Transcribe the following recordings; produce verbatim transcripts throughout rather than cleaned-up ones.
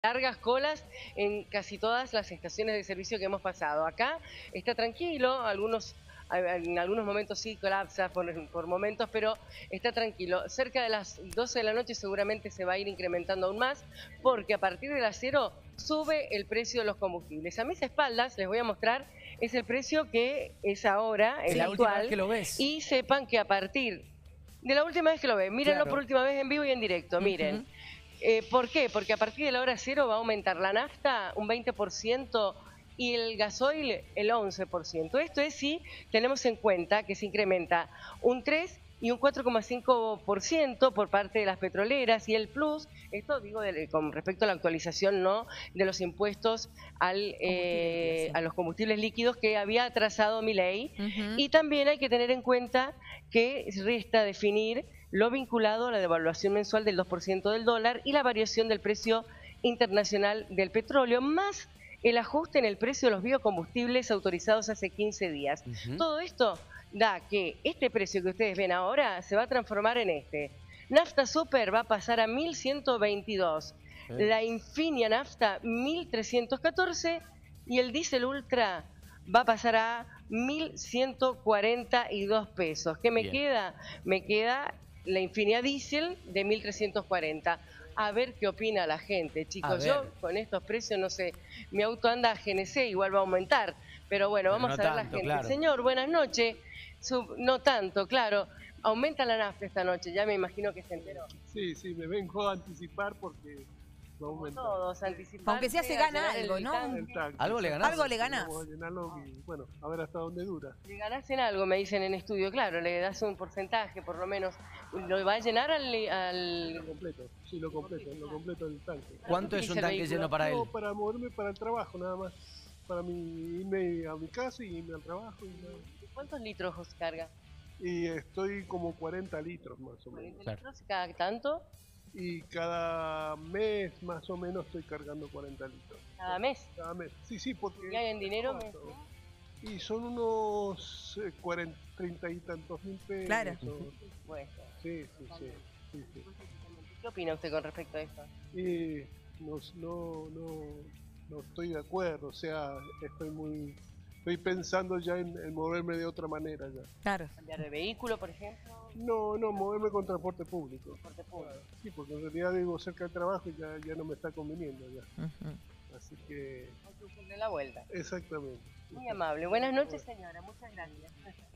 largas colas en casi todas las estaciones de servicio que hemos pasado. Acá está tranquilo, algunos en algunos momentos sí colapsa por, por momentos, pero está tranquilo. Cerca de las doce de la noche seguramente se va a ir incrementando aún más, porque a partir de las cero sube el precio de los combustibles. A mis espaldas les voy a mostrar, es el precio que es ahora, el sí, actual. la última vez que lo ves. Y sepan que a partir de la última vez que lo ven, mírenlo Claro. por última vez en vivo y en directo, Uh-huh. miren. Eh, ¿Por qué? Porque a partir de la hora cero va a aumentar la nafta un veinte por ciento y el gasoil el once por ciento. Esto es si tenemos en cuenta que se incrementa un tres y un cuatro coma cinco por ciento por parte de las petroleras y el plus, esto digo de, con respecto a la actualización no de los impuestos al, eh, a los combustibles líquidos que había atrasado Milei. Uh-huh. Y también hay que tener en cuenta que resta definir lo vinculado a la devaluación mensual del dos por ciento del dólar y la variación del precio internacional del petróleo, más el ajuste en el precio de los biocombustibles autorizados hace quince días. Uh-huh. Todo esto da que este precio que ustedes ven ahora se va a transformar en este. Nafta Super va a pasar a mil ciento veintidós, ¿Eh? La Infinia Nafta mil trescientos catorce y el Diesel Ultra va a pasar a mil ciento cuarenta y dos pesos. ¿Qué me Bien. queda? Me queda la Infinia Diesel de mil trescientos cuarenta. A ver qué opina la gente, chicos. Yo con estos precios, no sé, mi auto anda a G N C, igual va a aumentar. Pero bueno, pero vamos no a ver tanto, la gente. Claro. Señor, buenas noches. Sub, no tanto, claro. Aumenta la nafta esta noche, ya me imagino que se enteró. Sí, sí, me vengo a anticipar porque... Todos anticipar. Aunque sea se gana algo, ¿no? Algo le ganás. Algo le ganás. Vamos a llenarlo y, bueno, a ver hasta dónde dura. Le ganás en algo, me dicen en estudio, claro, le das un porcentaje, por lo menos. ¿Lo va a llenar al...? al... Lo completo, sí, lo completo, lo completo del tanque. ¿Cuánto es un tanque vehículo? lleno para él? No, para moverme para el trabajo, nada más. Para mi, irme a mi casa y irme al trabajo. Y nada. ¿Cuántos litros os carga? Y estoy como cuarenta litros más o menos. ¿cuarenta litros cada tanto? Y cada mes más o menos estoy cargando cuarenta litros. ¿Cada mes? Cada mes, sí, sí, porque... ¿Y hay en dinero? Y son unos eh, cuarenta, treinta y tantos mil pesos. Claro. Bueno. Sí, sí, sí, sí, sí. ¿Qué opina usted con respecto a esto? Y no, no, no, no estoy de acuerdo, o sea, estoy muy... Estoy pensando ya en, en moverme de otra manera ya. Claro. ¿Cambiar de vehículo, por ejemplo? No, no, moverme con transporte público. Transporte público. Sí, porque en realidad vivo cerca del trabajo y ya, ya no me está conveniendo ya. Uh-huh. Así que... Hay que buscarle la vuelta. Exactamente. Muy amable. Buenas noches, señora. Muchas gracias.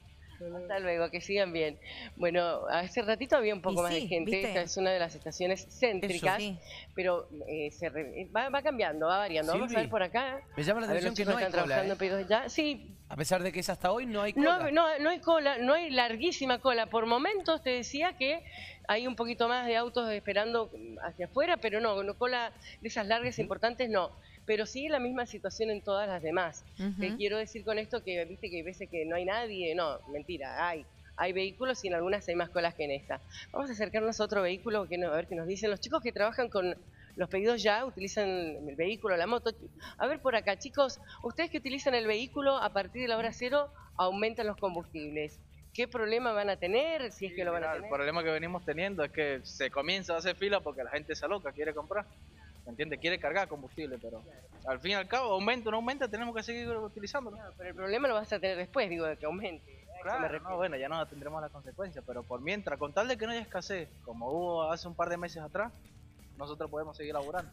Hasta luego, que sigan bien. Bueno, hace ratito había un poco y más sí, de gente, ¿viste? Esta es una de las estaciones céntricas, Eso, sí. pero eh, se re, va, va cambiando, va variando. Silvi, vamos a ver por acá. Me llama la atención que no hay están cola, trabajando ¿eh? pedidos ya. Sí. A pesar de que es hasta hoy, no hay cola. No, no, no hay cola, no hay larguísima cola. Por momentos te decía que hay un poquito más de autos esperando hacia afuera, pero no, no cola de esas largas uh-huh. importantes no. Pero sigue la misma situación en todas las demás. Uh-huh. Te quiero decir con esto que viste que hay veces que no hay nadie, no, mentira, hay. Hay vehículos y en algunas hay más colas que en esta. Vamos a acercarnos a otro vehículo que no, a ver qué nos dicen los chicos que trabajan con los pedidos ya, utilizan el vehículo, la moto. A ver por acá, chicos, ustedes que utilizan el vehículo a partir de la hora cero aumentan los combustibles. ¿Qué problema van a tener si es que lo van a tener? El problema que venimos teniendo es que se comienza a hacer fila porque la gente se aloca, quiere comprar. ¿Me entiendes? Quiere cargar combustible, pero al fin y al cabo, aumenta o no aumenta, tenemos que seguir utilizándolo. No, pero el problema lo vas a tener después, digo, de que aumente. Claro, no, bueno, ya no tendremos las consecuencias, pero por mientras, con tal de que no haya escasez, como hubo hace un par de meses atrás, nosotros podemos seguir laburando.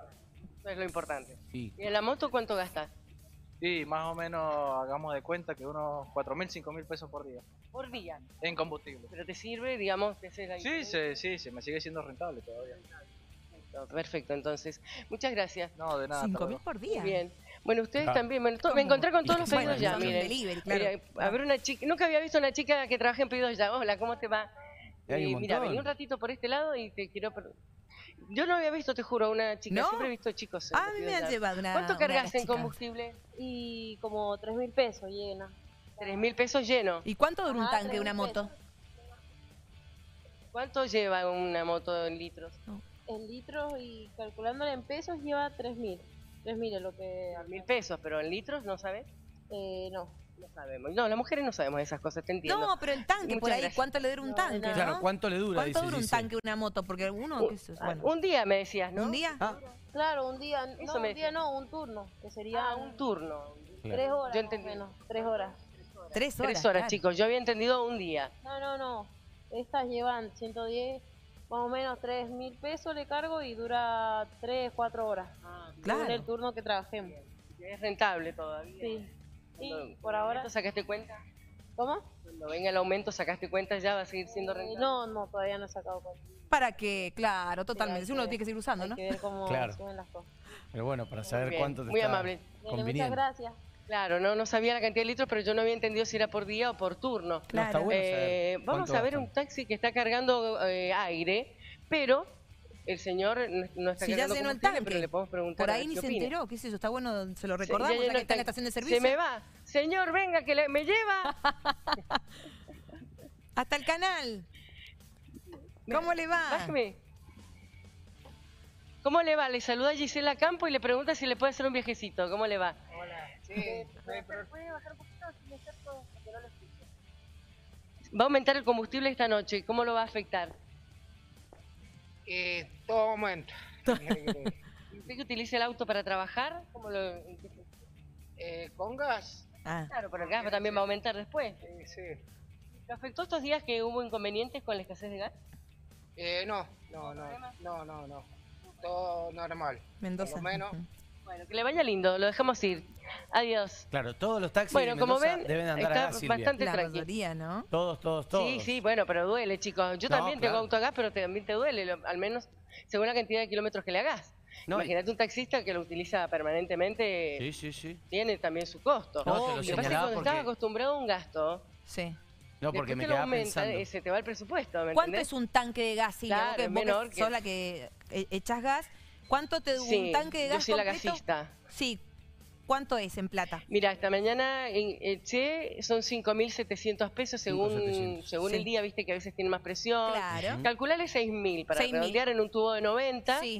Eso es lo importante. Sí. ¿Y en la moto cuánto gastas? Sí, más o menos hagamos de cuenta que unos cuatro mil, cinco mil pesos por día. ¿Por día? En combustible. ¿Pero te sirve, digamos, te haces la Sí, sí, sí, sí, me sigue siendo rentable todavía. Perfecto, entonces. Muchas gracias. No, de nada. ¿Cinco mil por día? Bien. Bueno, ustedes ah. también. Bueno, me encontré con todos los pedidos bueno, ya, miren. Delivery, claro. Mira, a ver, una chica. Nunca había visto una chica que trabaja en pedidos ya. Hola, ¿cómo te va? Y, mira, vení un ratito por este lado y te quiero... Yo no había visto, te juro, una chica. ¿No? Siempre he visto chicos. Ah, a mí me han llevado una... ¿Cuánto cargas en chica. combustible? Y como tres mil pesos llena. ¿Tres mil pesos lleno? ¿Y cuánto dura un ah, tanque, una moto? ¿Cuánto lleva una moto en litros? No. En litros y calculándole en pesos lleva tres mil. tres mil es lo que... mil pesos, pero en litros, ¿no sabes? Eh, no. No sabemos. No, las mujeres no sabemos esas cosas, te entiendo. No, pero el tanque Muchas por ahí, gracias. ¿cuánto le dura un No, tanque? no. ¿no? Claro, ¿cuánto le dura? ¿Cuánto Dice dura un Giselle. tanque una moto? Porque uno, Un, qué sé yo, ah, bueno, un día me decías, ¿no? ¿un día? Ah, Claro, un día, Eso no, me un día no, un turno, que sería Ah, un turno. tres horas, Yo más o entendí. menos, tres horas. Tres horas. Tres horas, claro. chicos. Yo había entendido un día. No, no, no, estas llevan ciento diez, más o menos tres mil pesos le cargo y dura tres, cuatro horas. Claro. Según el turno que trabajemos. Es rentable todavía. Sí. Y Cuando- por ahora, ¿Cuánto sacaste cuenta? ¿cómo? Cuando venga el aumento, ¿sacaste cuenta ya? ¿Va a seguir siendo Eh, rentable? no, no, todavía no he sacado cuenta. Para que, claro, Sí, totalmente. hay Si uno lo que- tiene que seguir usando, Hay ¿no? que ver cómo Claro. suben las cosas. pero bueno, para saber bien, cuánto te muy está amable. Dale, muchas conviniendo. gracias. Claro, no, no sabía la cantidad de litros, pero yo no había entendido si era por día o por turno. No, está Claro. bueno Eh, saber vamos cuánto a ver gastan. un taxi que está cargando eh, aire, pero el señor no no está Si ya cargando llenó el combustible, tanque. pero le podemos preguntar Por a ahí ver ni qué se opina. enteró, qué sé yo, está bueno, se lo Se- recordamos, ya ya, llenó que el está en la tanque. estación de servicio. Se me va. Señor, venga, que le- me lleva. Hasta el canal. ¿Cómo le va? Bájeme. ¿Cómo le va? Le saluda Gisela Campo y le pregunta si le puede hacer un viajecito. ¿Cómo le va? Va a aumentar el combustible esta noche. ¿Cómo lo va a afectar? Eh, todo aumenta. ¿Usted que utiliza el auto para trabajar? ¿Cómo lo... Eh, con gas. Ah, Claro, pero el gas también va a aumentar después. Sí, sí. ¿Le afectó estos días que hubo inconvenientes con la escasez de gas? Eh, no, no, no, no, no, no. Todo normal. Mendoza. Por lo menos. Ujú. Bueno, que le vaya lindo, lo dejamos ir. Adiós. Claro, todos los taxis Bueno, de como Mendoza ven, deben andar a está gas, Silvia. bastante La tranquilo. mayoría, ¿no? Todos, todos, todos. Sí, sí, bueno, pero duele, chicos. Yo No, también claro. tengo autogas, pero también te duele, lo- al menos según la cantidad de kilómetros que le hagas. No, y- Imagínate un taxista que lo utiliza permanentemente, Sí, sí, sí. tiene también su costo. No, te lo Lo que pasa es que señalaba cuando porque- estás acostumbrado a un gasto, Sí. No, porque después me que lo quedaba aumenta, pensando. eh, se te va el presupuesto, ¿me ¿Cuánto entendés? es un tanque de gas, Silvia? Claro, vos que, es vos que menor que- sos la que eh, echás gas. ¿Cuánto te dura Sí, un tanque de gas yo soy la completo? gasista. Sí. ¿Cuánto es en plata? Mira, esta mañana en eché son cinco mil setecientos pesos según, cinco mil setecientos. según Sí. el día, viste que a veces tiene más presión. Claro. Calculale seis mil para seis mil. redondear en un tubo de noventa. Sí.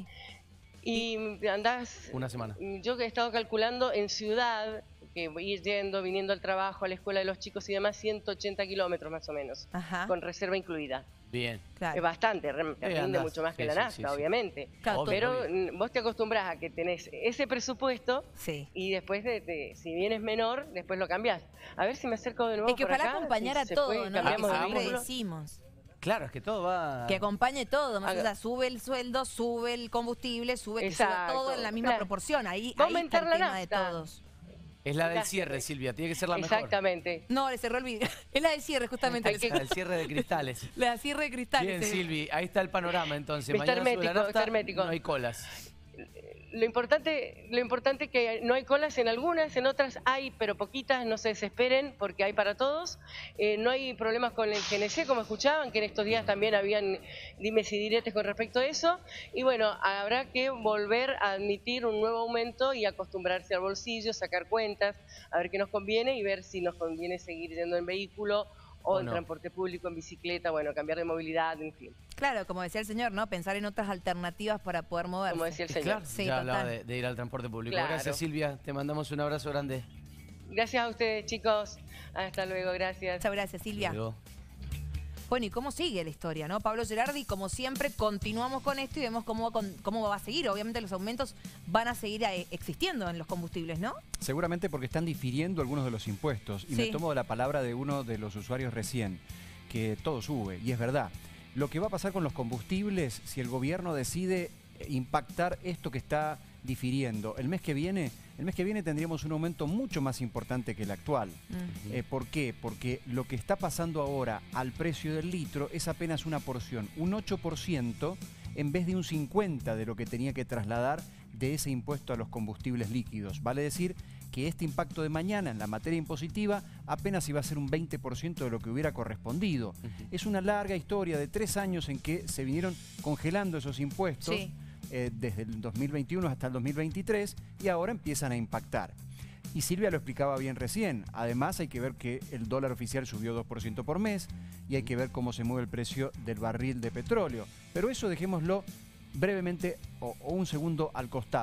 Y andás, Una semana. yo que he estado calculando en ciudad, que voy ir yendo, viniendo al trabajo, a la escuela de los chicos y demás, ciento ochenta kilómetros más o menos, Ajá. con reserva incluida. Bien. Claro. Es bastante, re- te Eh, rinde andás. mucho más que Sí, la sí, nafta, sí, sí. obviamente. Claro, Obvio, Pero obvio. mm, vos te acostumbras a que tenés ese presupuesto Sí. y después, de, de- si bien es menor, después lo cambiás. A ver si me acerco de nuevo Es que por ojalá acá, acompañara si se todo, puede, ¿no? Lo que cambiamos de siempre vehículo. decimos. Claro, es que todo va. Que acompañe todo, más Haga- o sea, sube el sueldo, sube el combustible, sube, que suba Exacto, todo en la misma claro. proporción. Ahí, Va a ahí está aumentar el la tema de nafta. todos. Es la del Gracias. cierre, Silvia. Tiene que ser la mejor. Exactamente. No, le cerró el vidrio. Es la de cierre, justamente. Hay le que- La del cierre de cristales. La de cierre de cristal. Bien, ese. Silvi, ahí está el panorama entonces. Está Mañana sube la hermético, nafta, está hermético. no hay colas. Lo importante, lo importante es que no hay colas en algunas, en otras hay, pero poquitas, no se desesperen porque hay para todos. Eh, no hay problemas con el G N C, como escuchaban, que en estos días también habían dimes y diretes con respecto a eso. Y bueno, habrá que volver a admitir un nuevo aumento y acostumbrarse al bolsillo, sacar cuentas, a ver qué nos conviene y ver si nos conviene seguir yendo en vehículo o, O en no. transporte público, en bicicleta, bueno, cambiar de movilidad, en fin, Claro, como decía el señor, ¿no? Pensar en otras alternativas para poder moverse. como decía el Y señor. claro, Sí, ya hablaba total. de, de ir al transporte público. Claro. Gracias, Silvia. Te mandamos un abrazo grande. Gracias a ustedes, chicos. Hasta luego, gracias. Muchas gracias, Silvia. Luego. Bueno, ¿y cómo sigue la historia, no? Pablo Gerardi, como siempre, continuamos con esto y vemos cómo, va con- cómo va a seguir. Obviamente los aumentos van a seguir eh, existiendo en los combustibles, ¿no? Seguramente porque están difiriendo algunos de los impuestos. Y Sí. me tomo la palabra de uno de los usuarios recién, que todo sube, y es verdad. Lo que va a pasar con los combustibles, si el gobierno decide impactar esto que está difiriendo, el mes que viene, el mes que viene tendríamos un aumento mucho más importante que el actual. Mm. Eh, ¿Por qué? Porque lo que está pasando ahora al precio del litro es apenas una porción, un ocho por ciento en vez de un cincuenta por ciento de lo que tenía que trasladar de ese impuesto a los combustibles líquidos. Vale decir que este impacto de mañana en la materia impositiva apenas iba a ser un veinte por ciento de lo que hubiera correspondido. Es una larga historia de tres años en que se vinieron congelando esos impuestos. Sí. Eh, desde el dos mil veintiuno hasta el dos mil veintitrés y ahora empiezan a impactar. Y Silvia lo explicaba bien recién. Además hay que ver que el dólar oficial subió dos por ciento por mes y hay que ver cómo se mueve el precio del barril de petróleo. Pero eso dejémoslo brevemente o, o un segundo al costado.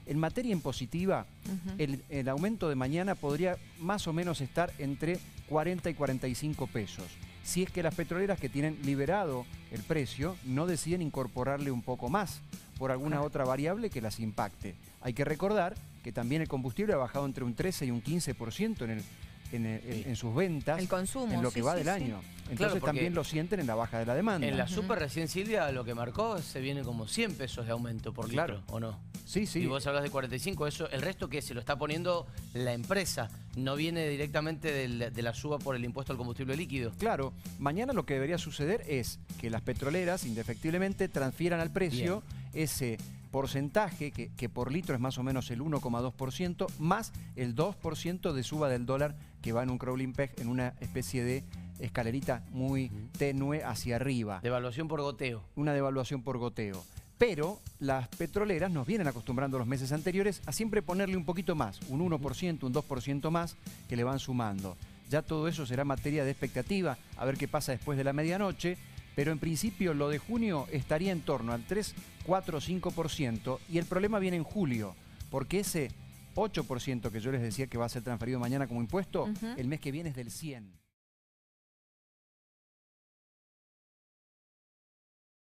En materia impositiva, Ujú. el, el aumento de mañana podría más o menos estar entre cuarenta y cuarenta y cinco pesos. Si es que las petroleras que tienen liberado el precio no deciden incorporarle un poco más por alguna Claro. otra variable que las impacte. Hay que recordar que también el combustible ha bajado entre un trece y un quince por ciento en, el, en, el- en- en sus ventas, El consumo, en lo sí, que va sí, del sí. año. Entonces Claro, porque también lo sienten en la baja de la demanda. En la Ujú. super recién Silvia lo que marcó se viene como cien pesos de aumento por Claro. litro, ¿o no? Sí, sí. Y vos hablas de cuarenta y cinco, eso, el resto que se lo está poniendo la empresa, no viene directamente del- de la suba por el impuesto al combustible líquido. Claro, mañana lo que debería suceder es que las petroleras indefectiblemente transfieran al precio ese porcentaje que, que por litro es más o menos el uno coma dos por ciento más el dos por ciento de suba del dólar que va en un crawling peg, en una especie de escalerita muy tenue hacia arriba. Devaluación por goteo. Una devaluación por goteo. Pero las petroleras nos vienen acostumbrando los meses anteriores a siempre ponerle un poquito más, un uno por ciento, un dos por ciento más, que le van sumando. Ya todo eso será materia de expectativa, a ver qué pasa después de la medianoche, pero en principio lo de junio estaría en torno al tres, cuatro, cinco por ciento y el problema viene en julio, porque ese ocho por ciento que yo les decía que va a ser transferido mañana como impuesto, Ujú. el mes que viene es del cien por ciento.